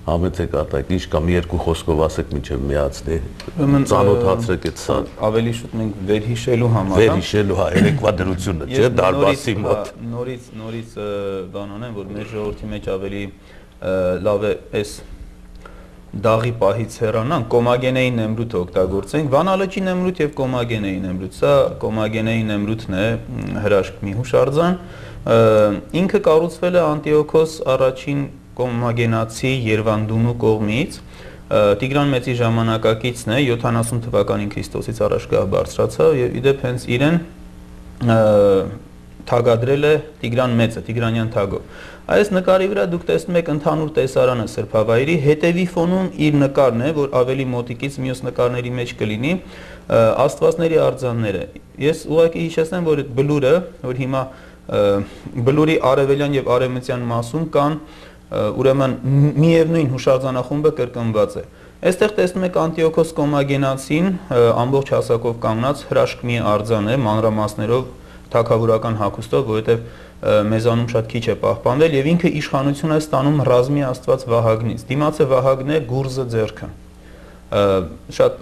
համեցեք արտակ, ինչ կամ երկու խոսքով ասեք միջև միացնի, ծանոթացրեք այդ սա։ Ավելի շուտ մենք վերհիշելու համար, վերհիշելու, հա, երեկվա դրությունը, չէ, դարբասի մոտ։ Նորից բան անեմ, որ մեր ժողովրդի մեջ ավելի լավ է այս դաղի պահից հեռանանք, կոմագենեի նեմրութը օգտագործենք, վանալճի նեմրութ եւ կոմագենեի նեմրութ, սա կոմագենեի նեմրութն է, հրաշք մի հուշարձան, ինքը կառուցվել է Անտիոքոս առաջին կոմագենացի Երվանդունու կողմից, Տիգրան Մեծի ժամանակակիցն է, 70 թվականին Քրիստոսից առաջ գա բարձրացավ եւ իդեպ հենց իրեն թագադրել է Տիգրան Մեծը, Տիգրանյան թագով։ Այս նկարի վրա դուք տեսնում եք ընդհանուր տեսարանը սրբավայրի, հետևի ֆոնում իր նկարն է, որ ավելի մոտիկից մյուս նկարների մեջ կլինի, Աստվածների արձանները։ Ես ուղղակի հիշեցնեմ, որ այդ բլուրը, որ հիմա բլուրի արևելյան եւ արևմտյան մասում կան ուրեմն միևնույն հուշարձանախումբը կրկնված է։ Այստեղ տեսնում եք Անտիոքոս Կոմագենացին ամբողջ հասակով կանգնած հրաշք մի արձան է մանրամասներով թագավորական հագուստով, որովհետև մեզանում շատ քիչ է պահպանվել եւ ինքը իշխանություն է ստանում ռազմի աստված Վահագնից։ Դիմացը Վահագնն է գուրզը ձեռքը։ Շատ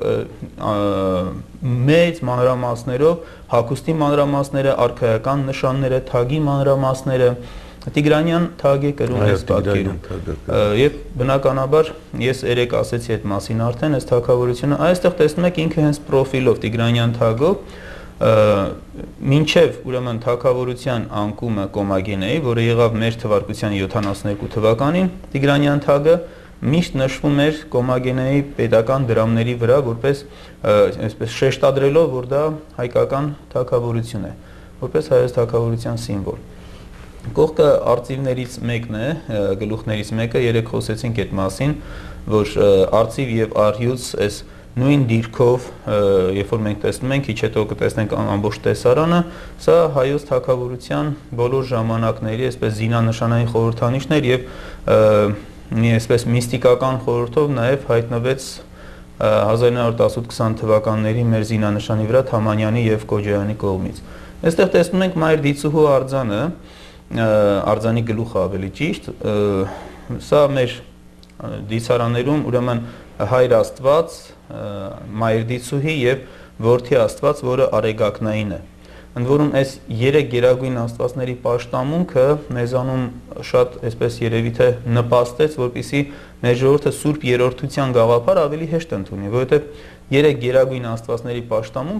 մեծ մանրամասներով հագուստի մանրամասները, արքայական նշանները, թագի մանրամասները Տիգրանյան թագ է կրում այս պատկերում։ Եվ բնականաբար ես երեք ասեցի այդ մասին արդեն, այս թագավորությունը, այստեղ տեսնում եք ինքը հենց պրոֆիլով Տիգրանյան թագով մինչև ուրեմն թագավորության անկումը Կոմագենեի, որը եղավ մեր թվարկության 72 թվականին, Տիգրանյան թագը միշտ նշվում էր Կոմագենեի պետական դրամների վրա, որպես այսպես շեշտադրելով, որ դա հայկական թագավորություն է, որպես հայոց թագավորության սիմվոլ։ Կողքը արծիվներից մեկն է, գլուխներից մեկը, երեք խոսեցինք այդ մասին, որ արծիվ եւ արյուծ այս նույն դիրքով, երբ որ մենք տեսնում ենք, քիչ հետո կտեսնենք ամբողջ տեսարանը, սա հայոց թագավորության բոլոր ժամանակների այսպես զինանշանային խորհրդանիշներ եւ մի այսպես միստիկական խորհրդով նաեւ հայտնվեց 1918-20 թվականների մեր զինանշանի վրա Թամանյանի եւ Կոջոյանի կողմից։ Այստեղ տեսնում ենք Մայր Դիցուհու արձանը, արձանի գլուխը ավելի ճիշտ, սա մեր դիցարաներում ուրեմն հայր Աստված, Մայր Դիցուհի եւ որդի Աստված, որը արեգակնային է։ Ընդ որում այս երեք գերագույն աստվածների պաշտամունքը մեզանում շատ այսպես երևի թե նպաստեց, որպեսզի մեր ժողովուրդը Սուրբ Երրորդության գաղափար ավելի հեշտ ընդունի, որովհետեւ երեք գերագույն աստվածների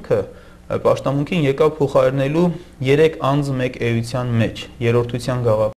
պաշտամունքին եկավ փոխարինելու երեք անձ մեկ էության մեջ, երրորդության գաղափար